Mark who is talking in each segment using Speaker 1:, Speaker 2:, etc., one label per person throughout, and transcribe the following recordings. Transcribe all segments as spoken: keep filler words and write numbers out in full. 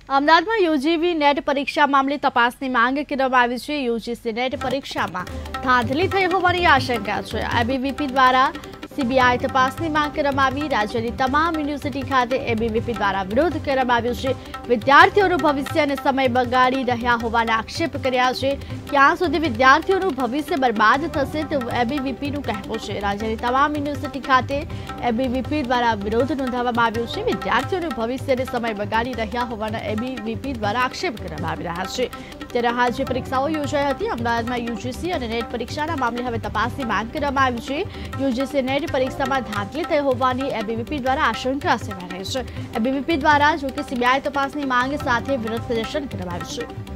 Speaker 1: અમદાવાદમાં યોજીવી નેટ પરીક્ષા મામલે તપાસની માંગ કરવામાં આવી છે। યુજીસી નેટ પરીક્ષામાં ધાંધલી થઈ હોવાની આશંકા છે। એબીવીપી દ્વારા સીબીઆઈ તપાસની માંગ કરવામાં આવી। રાજ્યની તમામ યુનિવર્સિટી ખાતે એબીવીપી દ્વારા વિરોધ કરવામાં આવ્યો છે। વિદ્યાર્થીઓનું ભવિષ્ય અને સમય બગાડી રહ્યા હોવાના આક્ષેપ કર્યા છે। ક્યાં સુધી વિદ્યાર્થીઓનું ભવિષ્ય બરબાદ થશે તેવું એબીવીપીનું કહેવું છે। રાજ્યની તમામ યુનિવર્સિટી ખાતે એબીવીપી દ્વારા વિરોધ નોંધાવવામાં આવ્યો છે। વિદ્યાર્થીઓનું ભવિષ્ય અને સમય બગાડી રહ્યા હોવાના એબીવીપી દ્વારા આક્ષેપ કરવામાં આવી રહ્યા છે। ત્યારે હાલ જે પરીક્ષાઓ યોજાઈ હતી અમદાવાદમાં યુજીસી અને નેટ પરીક્ષાના મામલે હવે તપાસની માંગ કરવામાં આવી છે। યુજીસી નેટ પરીક્ષામાં ધાંધલી થઈ હોવાની એબીવીપી દ્વારા આશંકા સેવાઈ રહી છે। એબીવીપી દ્વારા જો કે સીબીઆઈ તપાસની માંગ સાથે વિરોધ પ્રદર્શન કરવામાં આવ્યું છે।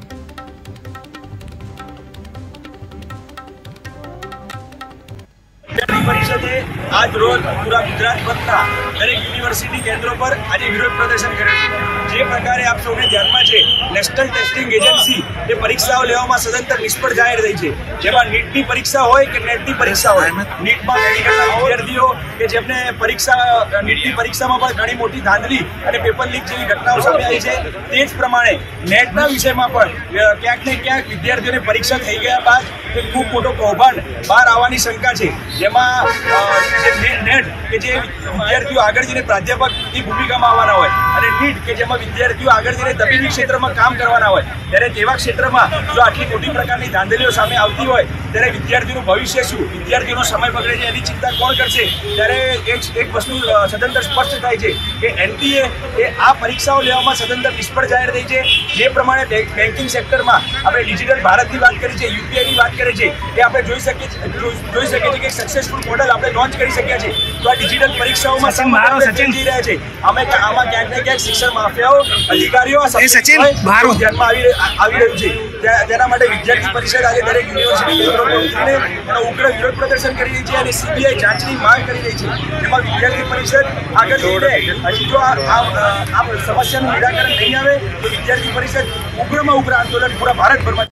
Speaker 2: परिषदे आज रोज पूरा गुजरात भरना दरेक यूनिवर्सिटी केन्द्रों पर आज विरोध प्रदर्शन करे। जे प्रकारे आप सौने ध्यान में है नेशनल टेस्टिंग एजेंसी ये परीक्षाओं लेवामां सदंतर निष्फळ जाहिर थई छे। जेमां नीटनी परीक्षा होय के नेटनी परीक्षा होय, नीटमां मेडिकलना विद्यार्थीओ के जेमने परीक्षा नीटनी परीक्षामां पण घणी मोटी धांधली अने पेपर लीक जेवी घटनाओं सामे आई छे। ते ज प्रमाणे नेटना विषयमां पण क्यांक ने क्यांक विद्यार्थीओने परीक्षा थई गया बाद खूब मोटो कौभांड बहार आववानी शंका छे। जेमां नेट के जे विद्यार्थीओ आगळ जईने प्राध्यापकनी भूमिकामां आववाना होय अने नीट के जेमां विद्यार्थीओ आगळ जईने तबीबी क्षेत्रमां काम करवाना होय त्यारे तेवा क्षेत्रमां जो आटली मोटी प्रकारनी धांधलीओ सामे आवती होय त्यारे विद्यार्थीओनुं भविष्य शुं, विद्यार्थीओनो समय बगड़े छे एनी चिंता कोण करशे। त्यारे एक एक वस्तु सदंतर स्पष्ट थाय छे के एनटीए ए आ परीक्षाओ लेवामां सदंतर निष्फळ जाहिर थई छे। जे प्रमाणे बेंकिंग सेक्टरमां आपणे डिजिटल भारतनी वात करी छे, यूपीआईनी वात करी छे ए आपणे जोई शकीए जोई शकीए छीए के सक्सेसफुल मॉडल आपणे लॉन्च करी शक्या छे। तो आ डिजिटल परीक्षाओमां मारो सचिन जी रह्या छे। आमे आमां क्यांक ने क्यांक शिक्षण माफियाओ अधिकारीओ आ सचिन मारो ध्यानमां आवी आवी रह्युं छे। तेना माटे विद्यार्थी परिषद आज दरेक युनिवर्सिटी केन्द्रो पर उतरीने एनो उग्र विरोध प्रदर्शन करी रही छे अने सीबीआई जांचनी मांग करी रही छे। तेमां विद्यार्थी परिषद आगळ जईने हजी जो आ आ समस्यानुं निराकरण नहीं आवे तो विद्यार्थी परिषद उग्रमां उग्र आंदोलन पूरा भारतभरमां